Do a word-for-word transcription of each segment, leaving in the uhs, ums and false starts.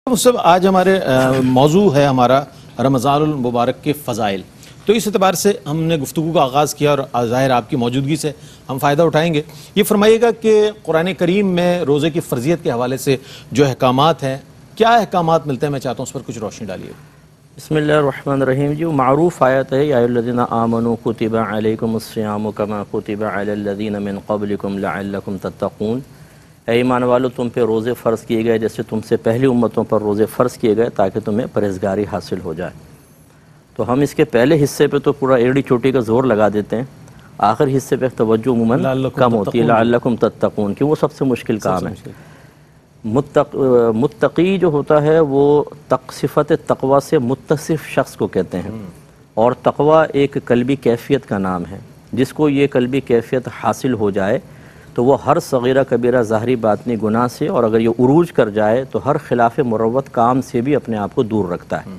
सब आज हमारे मौजू है हमारा रमज़ानुल मुबारक के फ़ज़ाइल। तो इस एतबार से हमने गुफ्तगू का आगाज़ किया और ज़ाहिर आपकी मौजूदगी से हम फ़ायदा उठाएंगे। ये फरमाइएगा कि कुरान करीम में रोज़े की फ़र्ज़ियत के हवाले से जो अहकामात हैं, क्या अहकामात मिलते हैं, मैं चाहता हूँ उस पर कुछ रोशनी डालिए। बिस्मिल्लाहिर्रहमानिर्रहीम। जो मारूफ़ आयत है, या अय्युहल्लज़ीना आमनू कुतिबा अलैकुमुस्सियामु कमा कुतिबा अलल्लज़ीना मिन क़ब्लिकुम लअल्लकुम तत्तक़ून। ऐ ईमान वालो, तुम पे रोज़े फ़र्ज़ किए गए जैसे तुमसे पहली उम्मतों पर रोज़े फ़र्ज़ किए गए ताकि तुम्हें परहेज़गारी हासिल हो जाए। तो हम इसके पहले हिस्से पे तो पूरा एड़ी चोटी का ज़ोर लगा देते हैं, आखिर हिस्से पे तवज्जो उमूमन कम होती है। लअल्लकुम तत्तक़ून कि वो सबसे मुश्किल काम है। मुत्तक़ मुत्तक़ी जो होता है वो तक सिफ़त तक़वा से मुत्तसिफ़ शख्स को कहते हैं, और तक़वा एक कल्बी कैफ़ियत का नाम है। जिसको ये कल्बी कैफ़ियत हासिल हो जाए तो वो हर सगीरा कबीरा ज़ाहरी बातनी गुनाह से, और अगर ये उरूज कर जाए तो हर खिलाफ मुरव्वत काम से भी अपने आप को दूर रखता है।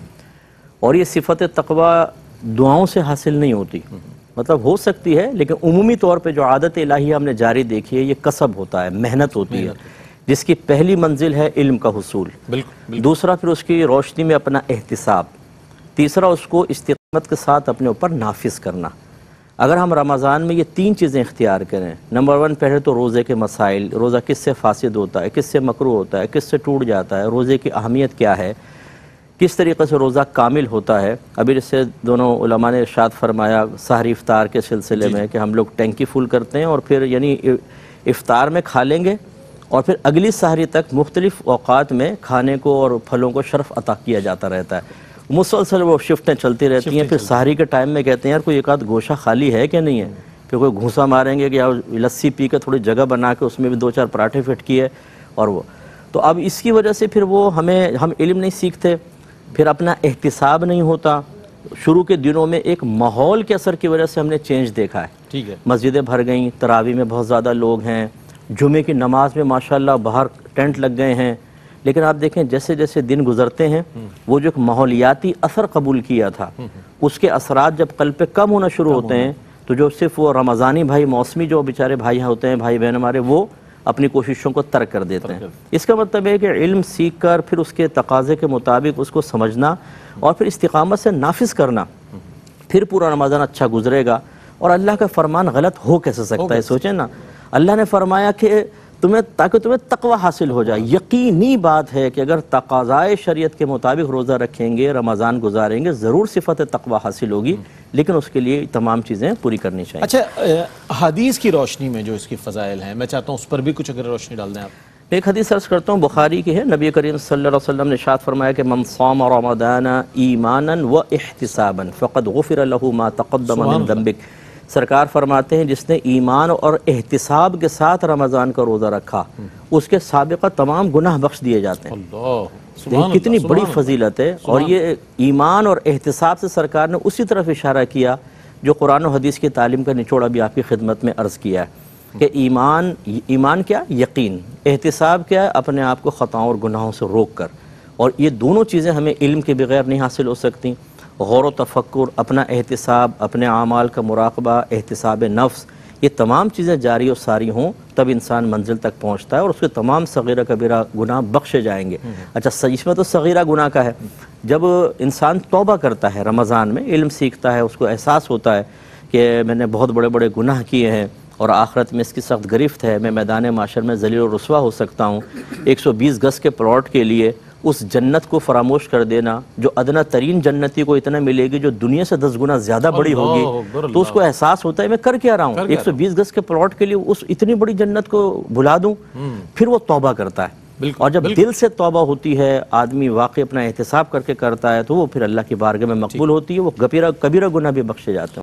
और ये सिफ़त तक़वा दुआओं से हासिल नहीं होती, मतलब हो सकती है, लेकिन उमूमी तौर पे जो आदत इलाही हमने जारी देखी है, ये कसब होता है, मेहनत होती है, जिसकी पहली मंजिल है इल्म का हुसूल। दूसरा फिर उसकी रोशनी में अपना एहतिसाब। तीसरा उसको इस्तिक़ामत के साथ अपने ऊपर नाफिज करना। अगर हम रमज़ान में ये तीन चीज़ें इख्तियार करें, नंबर वन, पहले तो रोज़े के मसाइल, रोज़ा किससे फासिद होता है, किससे मकरूह होता है, किससे टूट जाता है, रोज़े की अहमियत क्या है, किस तरीक़े से रोज़ा कामिल होता है। अभी जैसे दोनों उलमा ने इरशाद फरमाया सहरी इफ्तार के सिलसिले में कि हम लोग टैंकी फुल करते हैं और फिर यानी इफ्तार में खा लेंगे और फिर अगली सहरी तक मुख्तलिफ़ औक़ात में खाने को और फलों को शर्फ़ अता किया जाता रहता है। मुसलसल वो शिफ्टें चलती रहती हैं। फिर सहरी के टाइम में कहते हैं यार कोई एक आध गोशा खाली है कि नहीं है, फिर कोई घूसा मारेंगे कि यार लस्सी पी के थोड़ी जगह बना के उसमें भी दो चार पराठे फिट किए। और वो तो अब इसकी वजह से फिर वो हमें हम इल्म नहीं सीखते, फिर अपना एहतिसाब नहीं होता। शुरू के दिनों में एक माहौल के असर की वजह से हमने चेंज देखा है। ठीक है, मस्जिदें भर गई, तरावी में बहुत ज़्यादा लोग हैं, जुमे की नमाज में माशाल्लाह बाहर टेंट लग गए हैं। लेकिन आप देखें जैसे जैसे दिन गुजरते हैं, वो जो एक माहौलियाती असर कबूल किया था, उसके असरात जब कल्ब पे कम होना शुरू होते हैं, तो जो सिर्फ वो रमज़ानी भाई, मौसमी जो बेचारे भाई होते हैं, भाई बहन हमारे, वो अपनी कोशिशों को तर्क कर देते हैं। इसका मतलब है कि इल्म सीख कर फिर उसके तकाज़े के मुताबिक उसको समझना और फिर इस्तिक़ामत से नाफिज करना, फिर पूरा रमज़ान अच्छा गुजरेगा। और अल्लाह का फरमान गलत हो कैसे सकता है? सोचें ना, अल्लाह ने फरमाया कि तुम्हें ताकि तुम्हें तक़वा हासिल हो जाए। यकीनी बात है कि अगर तक़ाज़ाए शरीयत के मुताबिक रोज़ा रखेंगे, रमज़ान गुजारेंगे, ज़रूर सिफ़त तक़वा हासिल होगी, लेकिन उसके लिए तमाम चीज़ें पूरी करनी चाहिए। अच्छा, हदीस की रोशनी में जो इसकी फ़ज़ाइल हैं, मैं चाहता हूँ उस पर भी कुछ अगर रोशनी डाल दें आप। एक हदीस सर्च करता हूँ, बुखारी की है। नबी करीम सल्लल्लाहु अलैहि वसल्लम ने इरशाद फरमाया कि मन साम रमज़ान ईमानन व इहतिसाबन फ़क़द गुफ़िर लहू मा तक़द्दम मिन ज़ंबिक। सरकार फरमाते हैं जिसने ईमान और एहतिसाब के साथ रमज़ान का रोज़ा रखा, उसके साबिक़ा तमाम गुनाह बख्श दिए जाते हैं। अल्लाह, कितनी बड़ी फजीलत है। और ये ईमान और एहतिसाब से सरकार ने उसी तरफ इशारा किया जो कुरान और हदीस की तालीम का निचोड़ अभी आपकी खिदमत में अर्ज़ किया है कि ईमान ईमान क्या, यकीन। एहतिसाब क्या है, अपने आप को ख़ताओं और गुनाहों से रोक कर। और ये दोनों चीज़ें हमें इल्म के बगैर नहीं हासिल हो सकती। गौर व तफक्कुर, अपना एहतिसाब, अपने आमाल का मुराक़बा, एहतिसाब नफ्स, ये तमाम चीज़ें जारी और सारी हों तब इंसान मंजिल तक पहुँचता है और उसके तमाम सगीरा कबीरा गुनाह बख्शे जाएंगे। अच्छा, इसमें तो सगीरा गुनाह का है, जब इंसान तौबा करता है रमज़ान में, इल्म सीखता है, उसको एहसास होता है कि मैंने बहुत बड़े बड़े गुनाह किए हैं और आखिरत में इसकी सख्त गिरफ्त है, मैं मैदान माशर में ज़लील और रुस्वा हो सकता हूँ। एक सौ बीस गज़ के प्लॉट के लिए उस जन्नत को फरामोश कर देना जो अदना तरीन जन्नती को इतना मिलेगी जो दुनिया से दस गुना ज़्यादा बड़ी होगी, तो उसको एहसास होता है मैं कर क्या रहा हूँ, एक सौ बीस गज़ के प्लॉट के लिए उस इतनी बड़ी जन्नत को भुला दूँ। फिर वो तौबा करता है, और जब दिल से तौबा होती है, आदमी वाकई अपना एहतिसाब करके करता है, तो वो फिर अल्लाह की बारगाह में मकबूल होती है, वो कबीरा कबीरा गुनाह भी बख्शे जाते हैं।